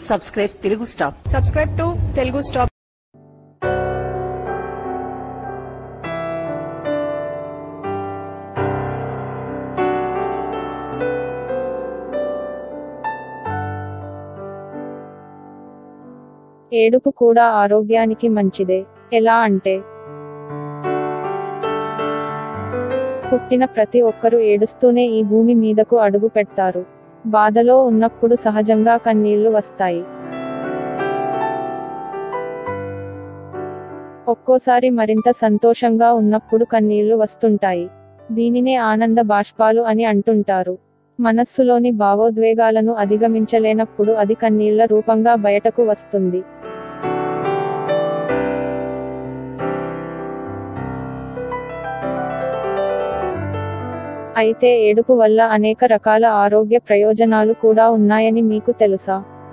subscribe Telugu Star. Subscribe to Telugu Star. ఏడుపు కూడా ఆరోగ్యానికి మంచిదే. ఎలా అంటే, పుట్టిన ప్రతి ఒక్కరూ ఏడుస్తూనే ఈ భూమి మీదకు అడుగు పెడతారు. బాధలో ఉన్నప్పుడు సహజంగా కన్నీళ్లు వస్తాయి. ఒక్కోసారి మరింత సంతోషంగా ఉన్నప్పుడు కన్నీళ్లు వస్తుంటాయి. దీనినే ఆనంద బాష్పాలు అని అంటుంటారు. మనస్సులోని భావోద్వేగాలను అధిగమించలేనప్పుడు అది కన్నీళ్ల రూపంగా బయటకు వస్తుంది. అయితే ఏడుపు వల్ల అనేక రకాల ఆరోగ్య ప్రయోజనాలు కూడా ఉన్నాయని మీకు తెలుసా?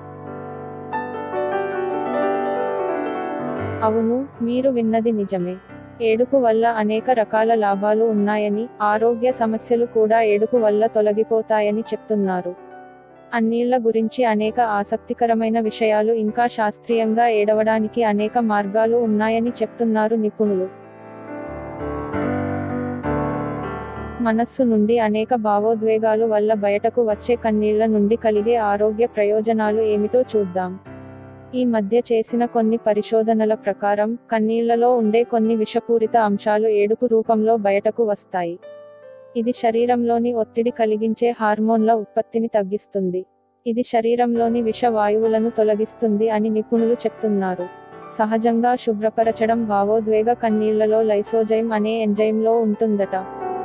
అవును, మీరు విన్నది నిజమే. ఏడుపు వల్ల అనేక రకాల లాభాలు ఉన్నాయని, ఆరోగ్య సమస్యలు కూడా ఏడుపు వల్ల తొలగిపోతాయని చెప్తున్నారు. అన్నీళ్ల గురించి అనేక ఆసక్తికరమైన విషయాలు, ఇంకా శాస్త్రీయంగా ఏడవడానికి అనేక మార్గాలు ఉన్నాయని చెప్తున్నారు నిపుణులు. మనస్సు నుండి అనేక భావోద్వేగాలు వల్ల బయటకు వచ్చే కన్నీళ్ల నుండి కలిగే ఆరోగ్య ప్రయోజనాలు ఏమిటో చూద్దాం. ఈ మధ్య చేసిన కొన్ని పరిశోధనల ప్రకారం, కన్నీళ్లలో ఉండే కొన్ని విషపూరిత అంశాలు ఏడుపు రూపంలో బయటకు వస్తాయి. ఇది శరీరంలోని ఒత్తిడి కలిగించే హార్మోన్ల ఉత్పత్తిని తగ్గిస్తుంది. ఇది శరీరంలోని విష వాయువులను తొలగిస్తుంది అని నిపుణులు చెప్తున్నారు. సహజంగా శుభ్రపరచడం భావోద్వేగ కన్నీళ్లలో లైసోజైమ్ అనే ఎంజైమ్లో ఉంటుందట.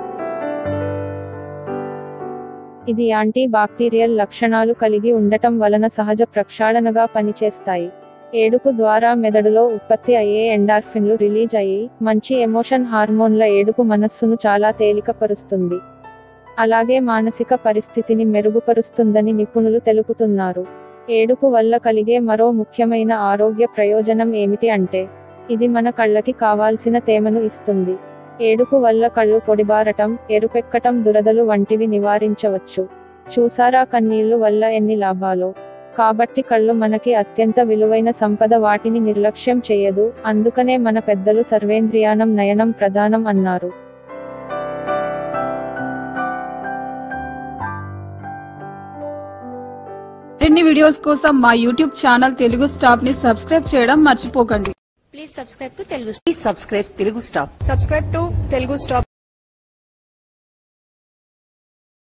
ఇది యాంటీ బాక్టీరియల్ లక్షణాలు కలిగి ఉండటం వలన సహజ ప్రక్షాళనగా పనిచేస్తాయి. ఏడుపు ద్వారా మెదడులో ఉత్పత్తి అయ్యే ఎండార్ఫిన్లు రిలీజ్ అయ్యి, మంచి ఎమోషన్ హార్మోన్ల ఏడుపు మనస్సును చాలా తేలికపరుస్తుంది. అలాగే మానసిక పరిస్థితిని మెరుగుపరుస్తుందని నిపుణులు తెలుపుతున్నారు. ఏడుపు వల్ల కలిగే మరో ముఖ్యమైన ఆరోగ్య ప్రయోజనం ఏమిటి అంటే, ఇది మన కళ్ళకి కావాల్సిన తేమను ఇస్తుంది. ఏడుపు వల్ల కళ్ళు పొడిబారటం, ఎరుపెక్కటం, దురదలు వంటివి నివారించవచ్చు. చూసారా కన్నీళ్లు వల్ల ఎన్ని లాభాలో? కాబట్టి కళ్ళు మనకి అత్యంత విలువైన సంపద, వాటిని నిర్లక్ష్యం చేయదు. అందుకనే మన పెద్దలు సర్వేంద్రియానం నయనం ప్రధానం అన్నారు. మరిన్ని వీడియోస్ కోసం మా యూట్యూబ్ ఛానల్ తెలుగు స్టాప్ ని సబ్స్క్రైబ్ చేయడం మర్చిపోకండి. Please subscribe to Telugu Star. Subscribe to Telugu Star.